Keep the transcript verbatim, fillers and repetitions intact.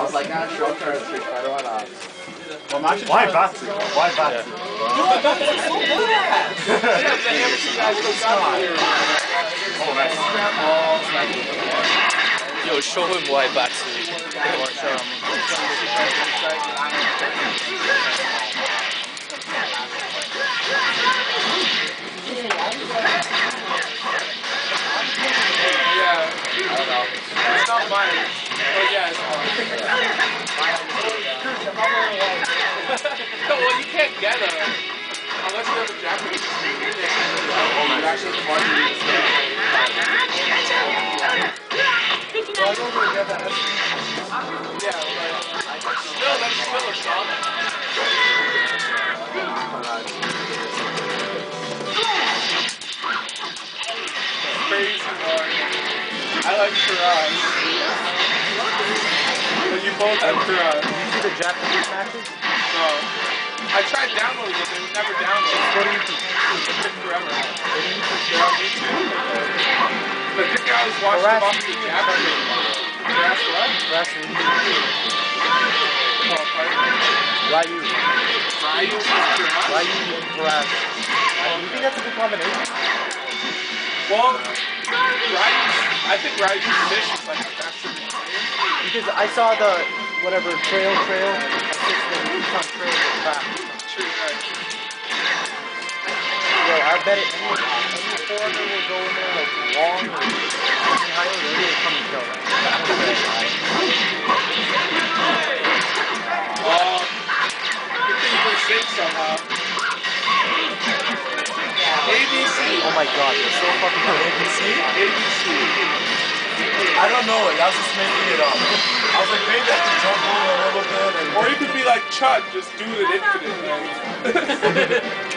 was like, ah, shelter and Street Fighter, why not? Well, I'm Why Batsu? Why Batsu? Oh, nice. Yo, show him why Batsu. Yeah, I don't know. It's not mine. But yeah, it's mine. No, well, you can't get a unless you have a Japanese speaker. You actually have to market it. Well, I don't really get that. Yeah, but still, that's still a song. Crazy hard. I like Shiraz. But you both have Shiraz. Did you see the Japanese matches? No. I tried downloading it, it was never downloaded. Go to YouTube. It took forever. They're on YouTube? But I think I was watching them off the Japanese. Harass what? Wrestling. Oh, pardon? Ryu. Ryu is Shiraz? Ryu and Harass. You think that's a good combination? Well, Ryu's, I think Ryu's fish is like a faster than player. Because I saw the, whatever, trail, trail, I just the Nissan trail in the back. True, right. Yo, I bet it, any, any foreigner will go in there like long or any higher, they're going to come and kill that. Oh, good thing you can sing somehow. A B C. Oh my god, you're so fucking good. A B C? A B C. I don't know it. I was just making it up. I was like, maybe I can jump over a little bit. And Or you could be like Chud, just do it infinite.